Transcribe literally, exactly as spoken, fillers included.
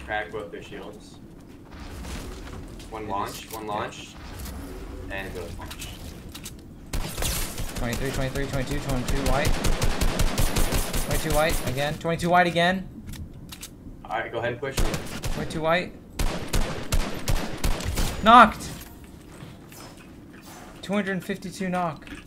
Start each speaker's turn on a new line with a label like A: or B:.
A: Crack both their shields. One launch, one launch, and it goes launch.
B: twenty-three, twenty-three, twenty-two, twenty-two white. twenty-two white again. twenty-two white again.
A: Alright, go ahead and push.
B: twenty-two white. Knocked. two hundred fifty-two knock.